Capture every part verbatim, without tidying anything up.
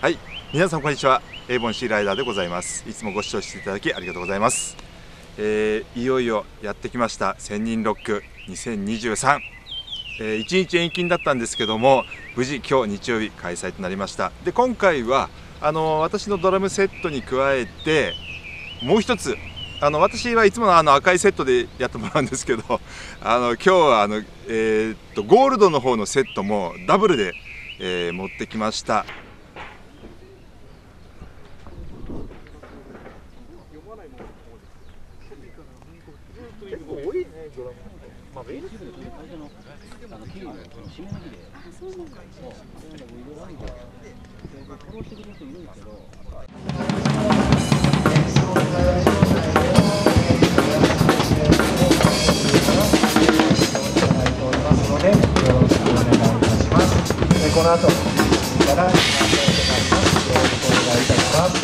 はい、皆さんこんにちは。エイボンシーライダーでございます。いつもご視聴していただきありがとうございます。えー、いよいよやってきましたせんにんロックにせんにじゅうさん、えー、いちにち延期だったんですけども、無事今日日曜日開催となりました。で、今回はあの私のドラムセットに加えてもう一つ、あの私はいつものあの赤いセットでやってもらうんですけど、あの今日はあの、えー、っとゴールドの方のセットもダブルで、えー、持ってきました。結構多いね、ドラム。まあ、ベースで会社のあのキーの締めの日で、そうなんだ。そう、いろいろあるんで、フォローしてくれる人いるんですけど。ので、よろしくお願いいたします。で、この後からよろしくお願いいたします。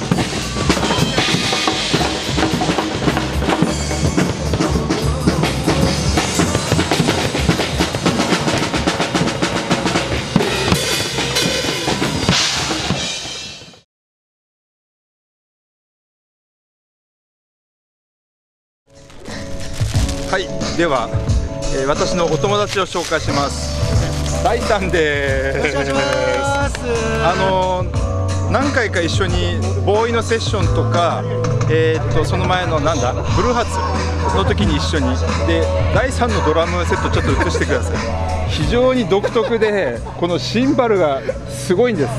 はい、では、えー、私のお友達を紹介します。大さんです。あのー、何回か一緒にボーイのセッションとか、えー、っとその前のなんだブルーハーツの時に一緒にで、大さんのドラムセットちょっと映してください。非常に独特で、このシンバルがすごいんです。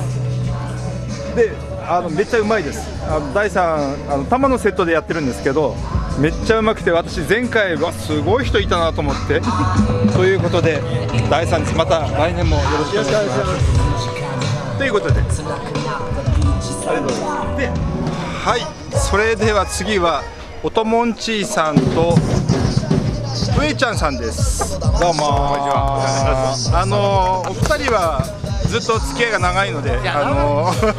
で、あのめっちゃうまいです。あの大さん、あの玉のセットでやってるんですけど、めっちゃうまくて、私前回はすごい人いたなと思ってということで、大さんです。また来年もよろしくお願いしますということで、ありがとうございます。で、はい、それでは次はおともんちーさんとうえちゃんさんです。どうもこんにちは。あのお二人はずっと付き合いが長いので、あのー、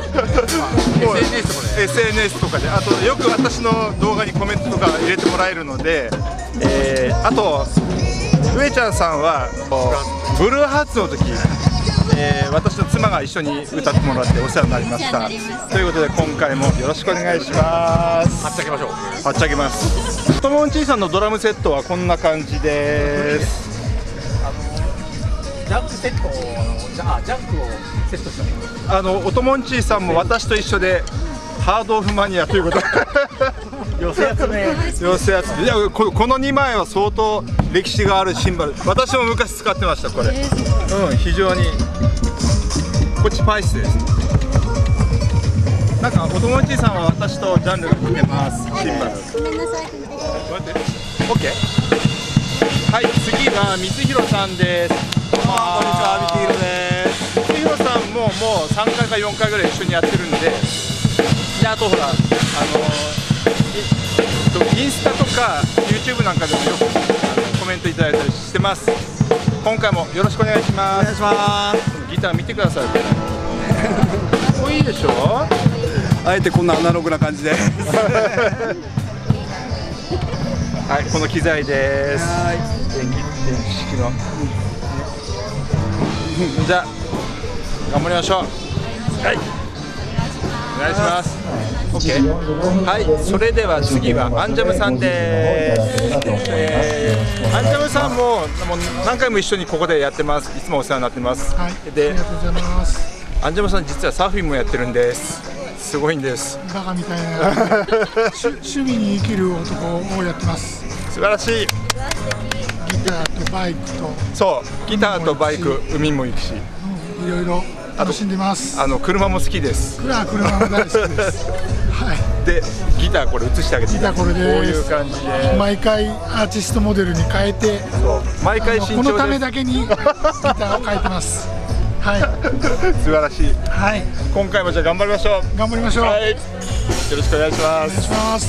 エスエヌエス とかで、あとよく私の動画にコメントとか入れてもらえるので、えー、あとうえちゃんさんはブルーハーツの時、えー、私の妻が一緒に歌ってもらってお世話になりました。ということで今回もよろしくお願いします。はっちゃけましょう。はっちゃけます。ともんちーさんのドラムセットはこんな感じです。 ジャンクセットを、あ、ジャンクをセットした。 あのおともんちーさんも私と一緒でハードオフマニアということで寄せ集め寄せ集め。いや、こ, このにまいは相当歴史があるシンバル。私も昔使ってましたこれ。うん、非常に。こっちパイスです。なんかおともんちーさんは私とジャンルが組めます。シンバル。ごめんなさい。オッケー。はい、次は光弘さんです。 こんにちは、光弘です。 光弘さんももうさんかいかよんかいぐらい一緒にやってるんで、で、あとほら、あのインスタとか YouTube なんかでもよくコメントいただいたりしてます。今回もよろしくお願いします。お願いします。ギター見てください。かっこいいでしょ。 あえてこんなアナログな感じではい、この機材です。はい、電気電子式の。じゃあ頑張りましょう。はい、お願いします。オッケー。はい、それでは次はアンジャムさんです。えー、アンジャムさんももう何回も一緒にここでやってます。いつもお世話になってます。 はい、 で、 ありがとうございます。 アンジャムさん実はサーフィンもやってるんです。すごいんです。 バカみたいな趣味に生きる男をやってます。 素晴らしい。 ギターとバイクと、 そうギターとバイク、海も行くし、 うん、いろいろ楽しんでます。 あの車も好きです。 車車も大好きです。はい。 でギターこれ映してあげて。 ギターこれです。 こういう感じで毎回アーティストモデルに変えて、 そう毎回新調でこのためだけにギターを変えてます。はい。 素晴らしい。 はい。 今回もじゃあ頑張りましょう。 頑張りましょう。 はい。よろしくお願いします。 お願いします。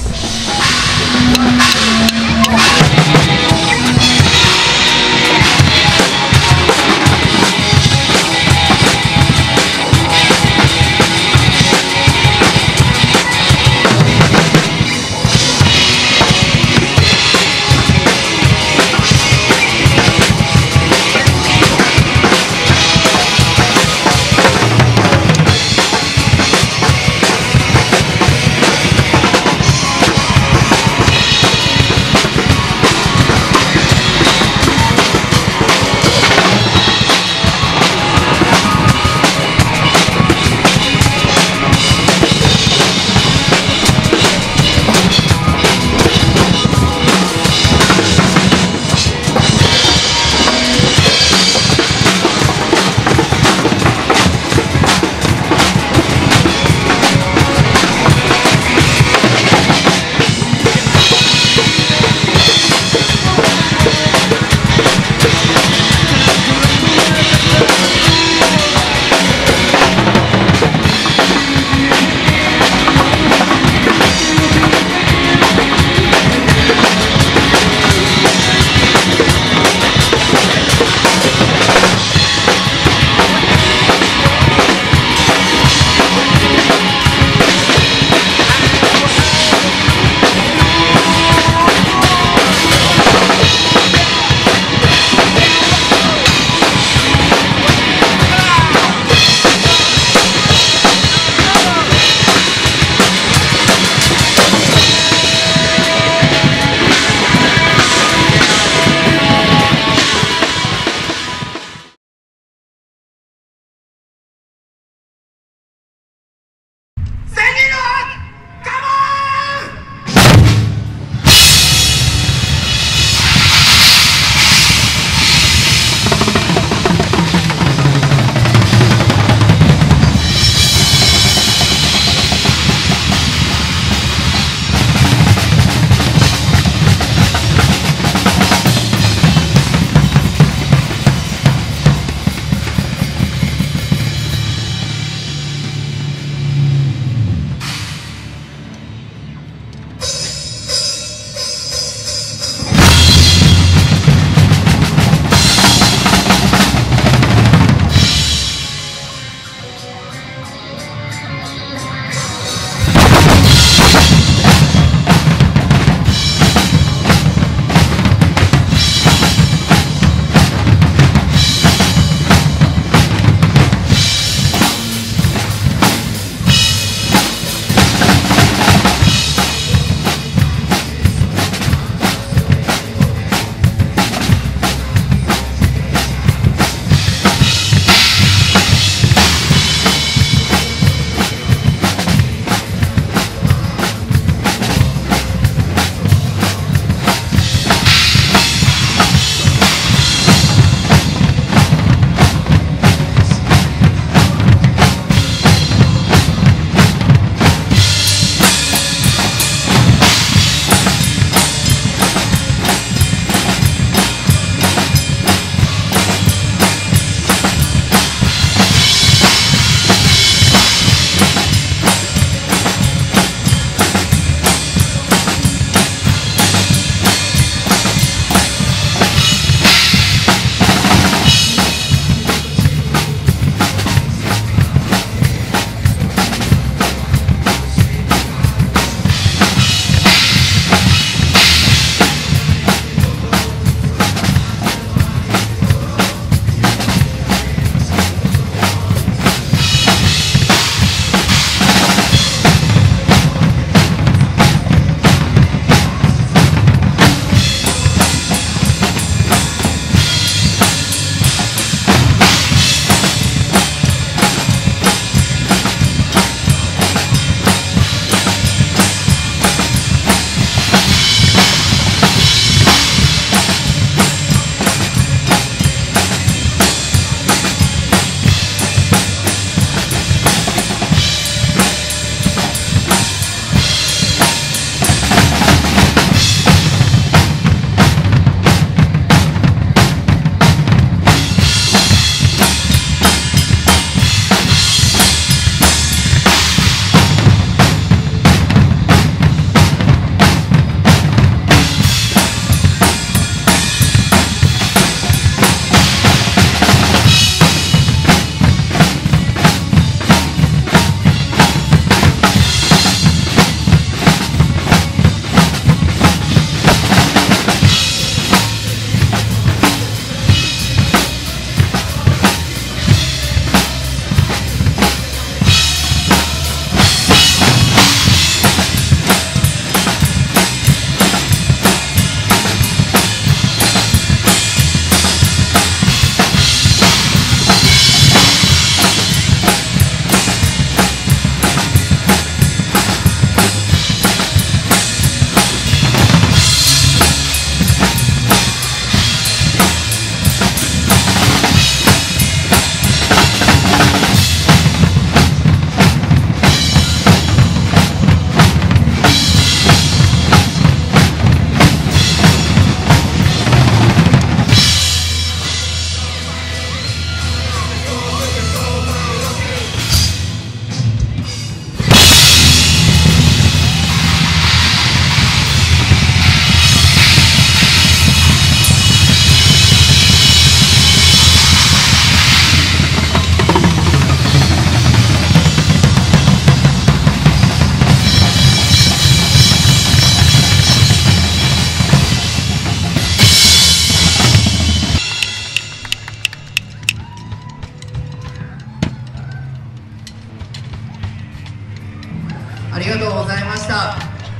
ありがとうございました。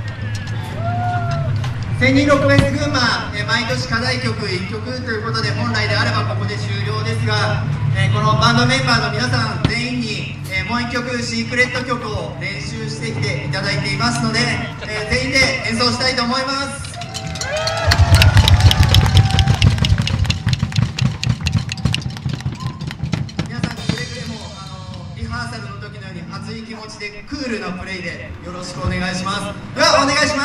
千人ロックフェス群馬、えー、毎年課題曲いっきょくということで、本来であればここで終了ですが、えー、このバンドメンバーの皆さん全員に、えー、もういっきょくシークレット曲を練習してきていただいていますので、えー、全員で演奏したいと思います。皆さんくれぐれもあのリハーサルの時のように熱い気持ちでクールなプレイでよろしくお願いします。ではお願いします。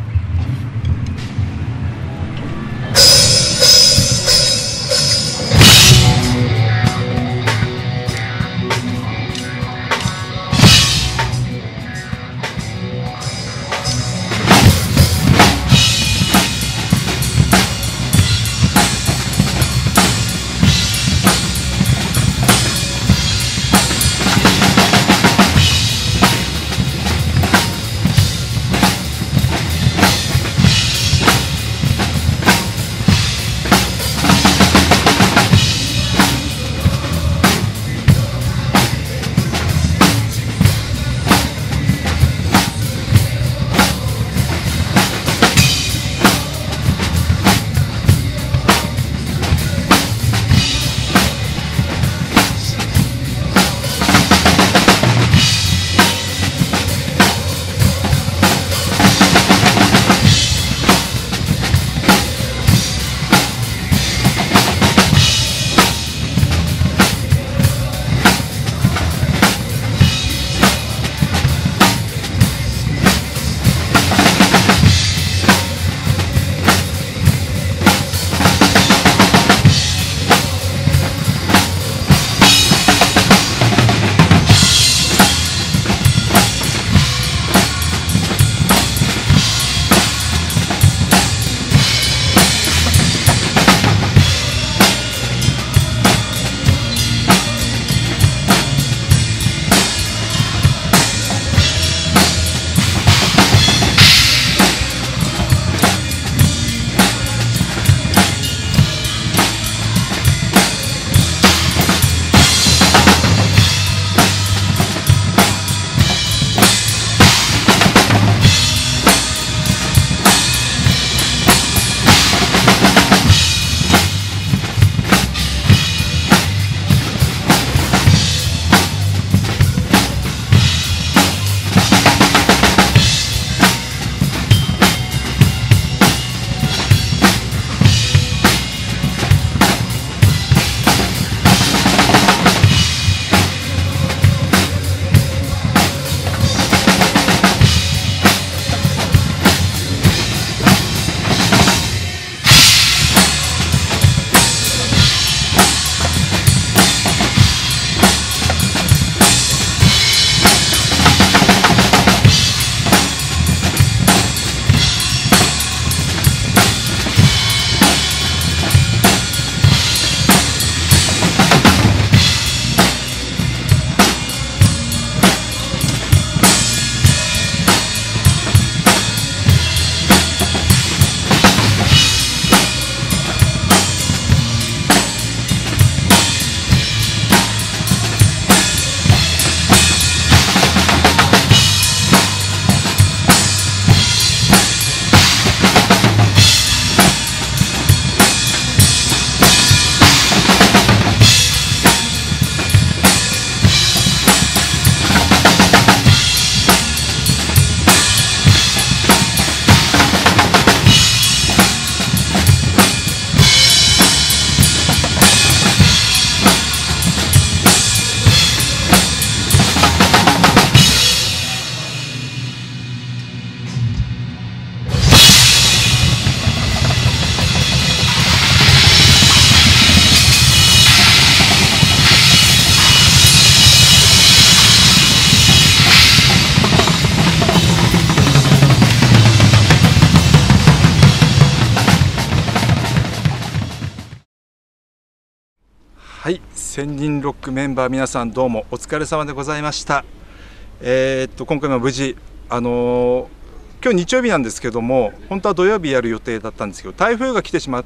はい、千人ロックメンバー皆さんどうもお疲れ様でございました。えー、っと今回も無事あのー、今日日曜日なんですけども、本当は土曜日やる予定だったんですけど、台風が来てしまって、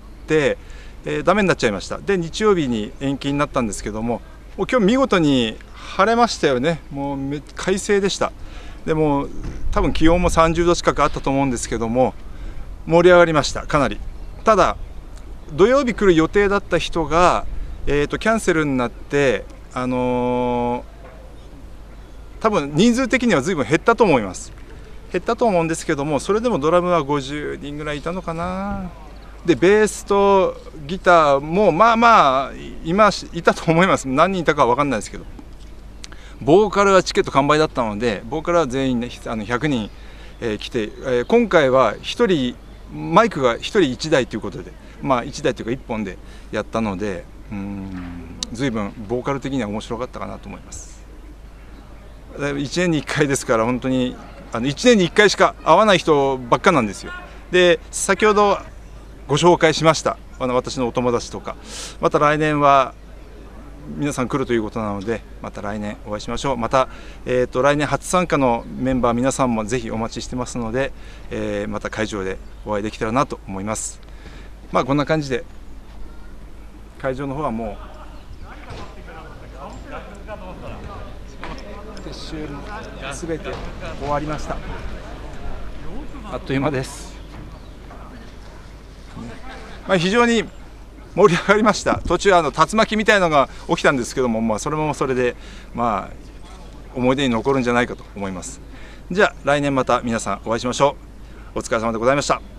えー、ダメになっちゃいました。で日曜日に延期になったんですけども、もう今日見事に晴れましたよね。もう快晴でした。 でも多分気温もさんじゅうど近くあったと思うんですけども、盛り上がりました、かなり。ただ土曜日来る予定だった人が、えー、とキャンセルになって、あのー、多分人数的には随分減ったと思います。減ったと思うんですけども、それでもドラムはごじゅうにんぐらいいたのかな。でベースとギターもまあまあ今いたと思います。何人いたかは分かんないですけど、ボーカルはチケット完売だったので、ボーカルは全員、ね、あのひゃくにん、えー、来て、えー、今回はひとりマイクがひとりいちだいということで、まあいちだいというかいっぽんでやったので、うーん随分ボーカル的には面白かったかなと思います。いちねんにいっかいですから、本当にあのいちねんにいっかいしか会わない人ばっかなんですよ。で先ほどご紹介しましたあの私のお友達とか、また来年は皆さん来るということなので、また来年お会いしましょう。また、えー、と来年初参加のメンバー皆さんもぜひお待ちしてますので、えー、また会場でお会いできたらなと思います。まあこんな感じで会場の方はもう撤収すべて終わりました。あっという間です。まあ、非常に盛り上がりました。途中あの竜巻みたいなのが起きたんですけども、まあ、それもそれで、まあ、思い出に残るんじゃないかと思います。じゃあ来年また皆さんお会いしましょう。お疲れ様でございました。